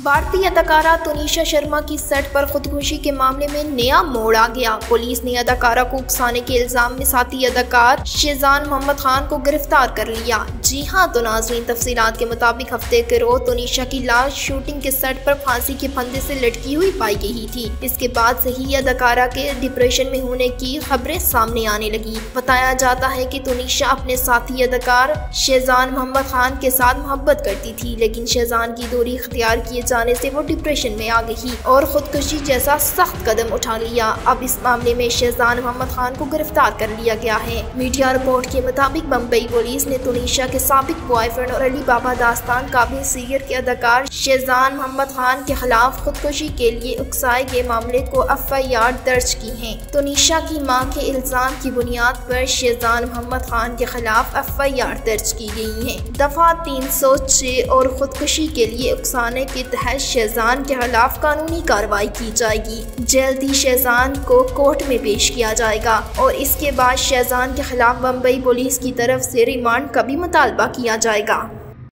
भारतीय अदाकारा तुनिशा शर्मा की सेट पर खुदकुशी के मामले में नया मोड़ आ गया। पुलिस ने अदाकारा को उकसाने के इल्जाम में साथी अदाकार शेजान मोहम्मद खान को गिरफ्तार कर लिया। जी हां, तो नाज़रीन, तफसीलात के मुताबिक हफ्ते के रोज तुनिशा की लाश शूटिंग के सेट पर फांसी के फंदे से लटकी हुई पाई गई थी। इसके बाद से ही अदाकारा के डिप्रेशन में होने की खबरें सामने आने लगी। बताया जाता है कि तुनिशा अपने साथी अदाकार शेजान मोहम्मद खान के साथ मोहब्बत करती थी, लेकिन शेजान की दूरी इख्तियार किए जाने से वो डिप्रेशन में आ गई और खुदकुशी जैसा सख्त कदम उठा लिया। अब इस मामले में शेजान मोहम्मद खान को गिरफ्तार कर लिया गया है। मीडिया रिपोर्ट के मुताबिक बम्बई पुलिस ने तुनिशा के साबिक बॉयफ्रेंड और अली बाबा दास्तान काबिल सीरियल के अदाकार शेजान मोहम्मद खान के खिलाफ खुदकुशी के लिए उकसाए गए मामले को FIR दर्ज की है। तुनिशा की मां के इल्जाम की बुनियाद पर शेजान मोहम्मद खान के खिलाफ FIR दर्ज की गई है। दफा 306 और खुदकुशी के लिए उकसाने के तहत शेजान के खिलाफ कानूनी कार्रवाई की जाएगी। जल्द ही शेजान को कोर्ट में पेश किया जाएगा और इसके बाद शेजान के खिलाफ बम्बई पुलिस की तरफ से रिमांड का भी मुतालबा किया जाएगा।